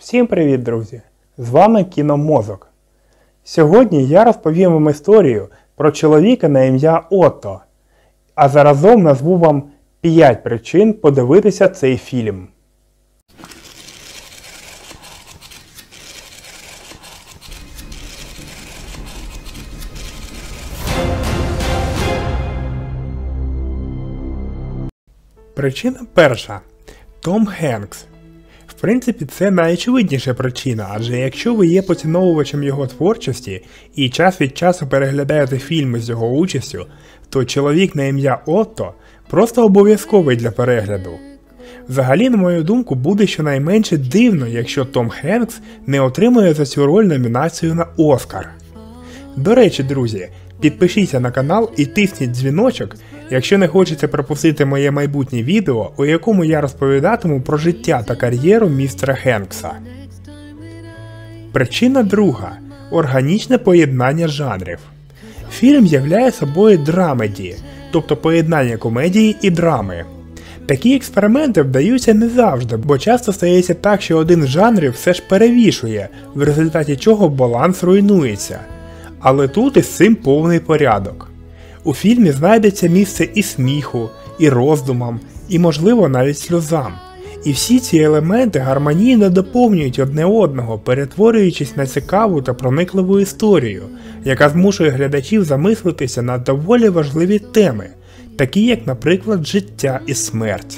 Всім привіт, друзі! З вами Кіномозок. Сьогодні я розповім вам історію про чоловіка на ім'я Отто, а заразом назву вам 5 причин подивитися цей фільм. Причина перша. Том Хенкс. В принципі, це найочевидніша причина, адже якщо ви є поціновувачем його творчості і час від часу переглядаєте фільми з його участю, то чоловік на ім'я Отто просто обов'язковий для перегляду. Взагалі, на мою думку, буде щонайменше дивно, якщо Том Хенкс не отримує за цю роль номінацію на Оскар. До речі, друзі, підпишіться на канал і тисніть дзвіночок, якщо не хочете пропустити моє майбутнє відео, у якому я розповідатиму про життя та кар'єру містера Хенкса. Причина друга. Органічне поєднання жанрів. Фільм являє собою драмеді, тобто поєднання комедії і драми. Такі експерименти вдаються не завжди, бо часто стається так, що один з жанрів все ж перевішує, в результаті чого баланс руйнується. Але тут із цим повний порядок. У фільмі знайдеться місце і сміху, і роздумам, і, можливо, навіть сльозам. І всі ці елементи гармонійно доповнюють одне одного, перетворюючись на цікаву та проникливу історію, яка змушує глядачів замислитися над доволі важливі теми, такі як, наприклад, життя і смерть.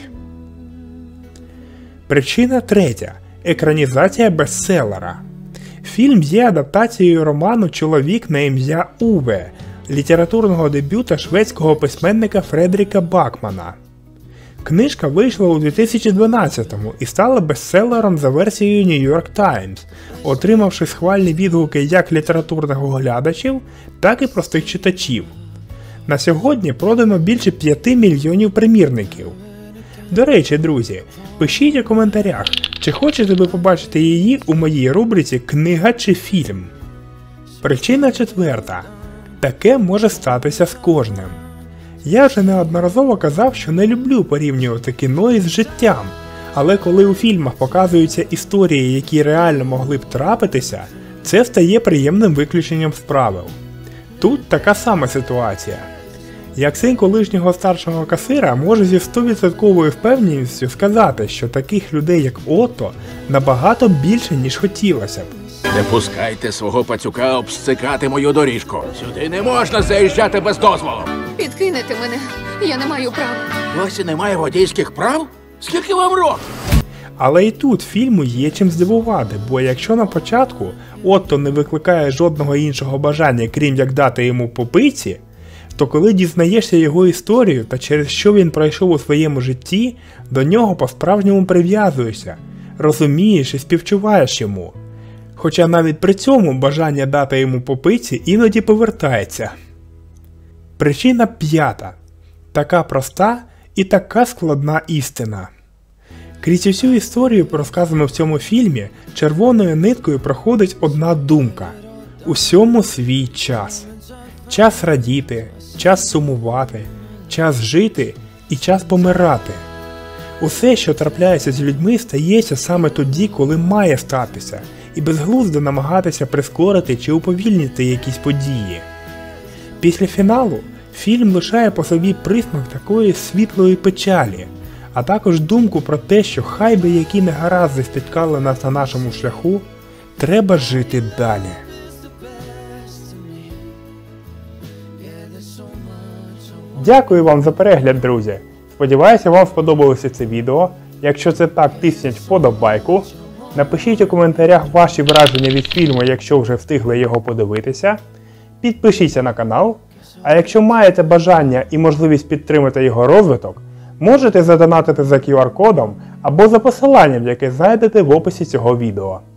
Причина третя. Екранізація бестселера. Фільм є адаптацією роману «Чоловік на ім'я Уве», літературного дебюта шведського письменника Фредеріка Бакмана. Книжка вийшла у 2012-му і стала бестселером за версією New York Times, отримавши схвальні відгуки як літературних оглядачів, так і простих читачів. На сьогодні продано більше 5 мільйонів примірників. До речі, друзі, пишіть у коментарях, чи хочете ви побачити її у моїй рубриці «Книга чи фільм?». Причина четверта. Таке може статися з кожним. Я вже неодноразово казав, що не люблю порівнювати кіно із життям, але коли у фільмах показуються історії, які реально могли б трапитися, це стає приємним виключенням з правил. Тут така сама ситуація. Як син колишнього старшого касира можу зі 100% впевненістю сказати, що таких людей як Отто набагато більше, ніж хотілося б. Не пускайте свого пацюка обсцикати мою доріжку. Сюди не можна заїжджати без дозволу. Підкинете мене, я не маю права. Досі немає водійських прав? Скільки вам років? Але і тут фільму є чим здивувати, бо якщо на початку Отто не викликає жодного іншого бажання, крім як дати йому по пиці, то коли дізнаєшся його історію та через що він пройшов у своєму житті, до нього по-справжньому прив'язуєшся, розумієш і співчуваєш йому. Хоча навіть при цьому бажання дати йому по пиці іноді повертається. Причина п'ята. Така проста і така складна істина. Крізь усю історію, розказану в цьому фільмі, червоною ниткою проходить одна думка. Усьому свій час. Час радіти, час сумувати, час жити і час помирати. Усе, що трапляється з людьми, стається саме тоді, коли має статися, і безглуздо намагатися прискорити чи уповільнити якісь події. Після фіналу фільм лишає по собі присмак такої світлої печалі, а також думку про те, що хай би які негаразди спіткали нас на нашому шляху, треба жити далі. Дякую вам за перегляд, друзі! Сподіваюся, вам сподобалося це відео. Якщо це так, тисніть вподобайку. Напишіть у коментарях ваші враження від фільму, якщо вже встигли його подивитися. Підпишіться на канал. А якщо маєте бажання і можливість підтримати його розвиток, можете задонатити за QR-кодом або за посиланням, яке знайдете в описі цього відео.